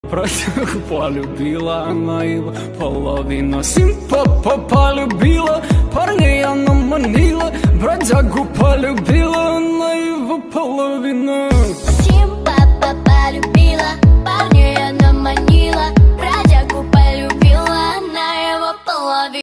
Бродягу полюбила она его, половина симпа полюбила, парней она манила, бродягу полюбила.